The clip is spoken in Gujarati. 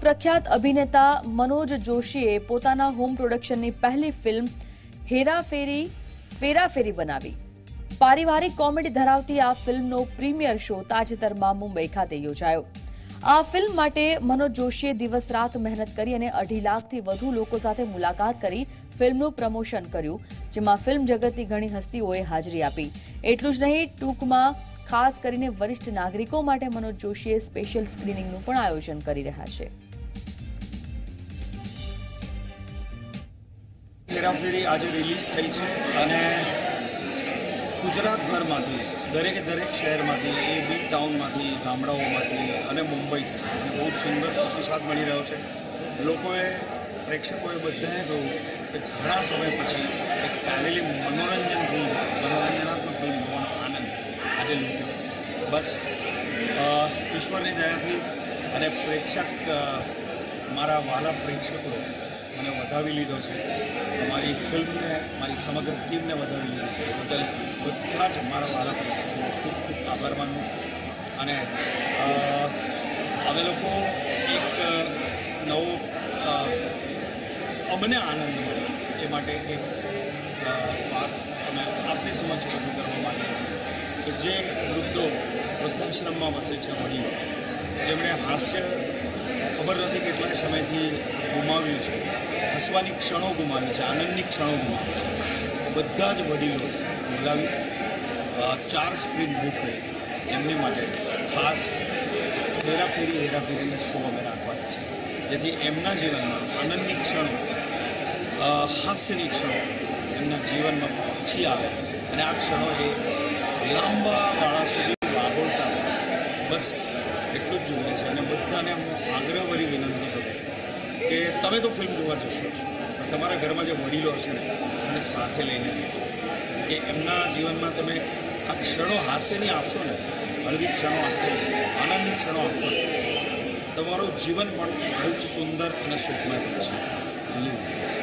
પ્રખ્યાત અભિનેતા મનોજ જોશીએ પોતાના હોમ પ્રોડક્શનની પહેલી ફિલ્મ ફેરાફેરી બનાવી। પારિવારિક કોમેડી ધરાવતી આ ફિલ્મનો પ્રીમિયર શો તાજેતરમાં મુંબઈ ખાતે યોજાયો। આ ફિલ્મ માટે મનોજ જોશીએ દિવસ રાત મહેનત કરી અને 2.5 લાખથી વધુ લોકો સાથે મુલાકાત કરી ફિલ્મનું પ્રમોશન કર્યું, જેમાં ફિલ્મ જગતની ઘણી હસ્તીઓએ હાજરી આપી। એટલું જ નહીં, ટૂંકમાં ખાસ કરીને વરિષ્ઠ નાગરિકો માટે મનોજ જોશીએ સ્પેશિયલ સ્ક્રીનિંગનું પણ આયોજન કરી રહ્યા છે। हेराफेरी आज रिलीज थी है અને ગુજરાતભરમાંથી દરેકે દરેક શહેરમાંથી એ બી ટાઉનમાંથી ગામડાઓમાંથી અને મુંબઈથી બહુ સુંદર પ્રતિસાદ મળી રહ્યો છે। લોકોએ પ્રેક્ષકોએ બધાએ કહ્યું કે ઘણા સમય પછી એક ફેમિલી મનોરંજનાત્મક ફિલ્મ જોવાનો આનંદ આજે લૂટ્યો। બસ ઈશ્વરની દયાથી અને પ્રેક્ષક મારા વાલા પ્રેક્ષકોએ મને વધાવી લીધો છે, મારી ફિલ્મને મારી સમગ્ર ટીમને વધાવી લીધી છે। બદલ બધા જ મારા વાલા પ્રેક્ષકોનો ખૂબ ખૂબ આભાર માનું છું। અને અમે લોકો એક નવો અમને આનંદ મળે એ માટે એક વાત અમે આપની સમક્ષ રજૂ કરવા માંગીએ છીએ કે જે વૃદ્ધાશ્રમમાં વસે છે વડીલો, જેમણે હાસ્ય ખબર નથી કેટલા સમયથી ગુમાવ્યું છે, હસવાની ક્ષણો ગુમાવી છે, આનંદની ક્ષણો ગુમાવી છે, બધા જ વડીલો બોલાવી 4 સ્ક્રીન બુક કરી એમની માટે ખાસ હેરાફેરીનો શો અમે રાખવાના છે, જેથી એમના જીવનમાં આનંદની ક્ષણો, હાસ્યની ક્ષણો એમના જીવનમાં પાછી આવે અને આ ક્ષણો એ લાંબા ગાળા સુધી વાગોળતા રહે। બસ એટલું જ જોઈએ છે અને બધાને હું આગ્રહભરી વિનંતી કરું છું કે તમે તો ફિલ્મ જોવા જશો જ, તમારા ઘરમાં જે વડીલો હશે ને એને સાથે લઈને જજો કે એમના જીવનમાં તમે આ ક્ષણો હાસ્યની આપશો ને, હળવી ક્ષણો આપશો, આનંદની ક્ષણો આપશો ને, તમારું જીવન પણ બહુ સુંદર અને સુખમય બનશે।